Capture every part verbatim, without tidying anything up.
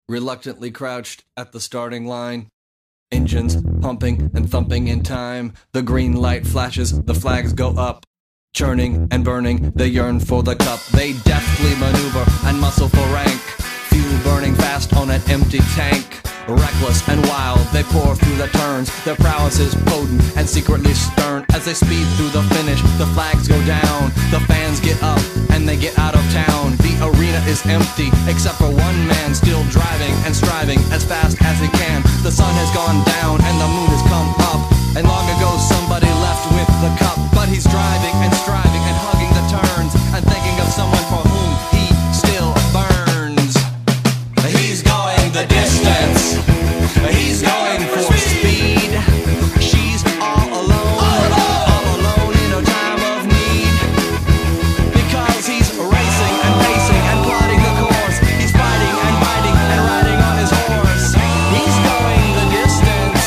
reluctantly crouched at the starting line. Engines pumping and thumping in time. The green light flashes, the flags go up. Churning and burning, they yearn for the cup. They deftly maneuver and muscle for rank. Fuel burning fast on an empty tank. Reckless and wild, they pour through the turns. Their prowess is potent and secretly stern. As they speed through the finish, the flags go down. The fans get up and they get out of town. The arena is empty, except for one man still driving and striving as fast as he can. The sun has gone down and the moon has come up. And long ago somebody left with the cup. But he's driving and striving and hugging the turns and thinking of someone for whom he still burns. He's going the distance. He's going for speed. She's all alone, all alone in her time of need. Because he's racing and pacing and plotting the course. He's fighting and biting and riding on his horse. He's going the distance.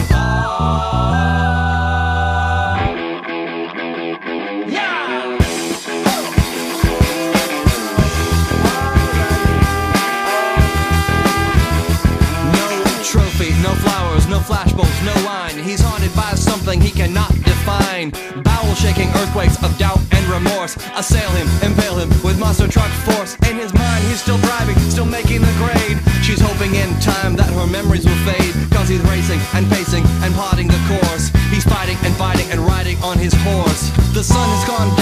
Yeah! Trophy, no flowers, no flashbulbs, no wine. He's haunted by something he cannot define. Bowel-shaking earthquakes of doubt and remorse assail him, impale him with monster truck force. In his mind, he's still driving, still making the grade. She's hoping in time that her memories will fade. Cause he's racing and pacing and plotting the course. He's fighting and fighting and riding on his horse. The sun has gone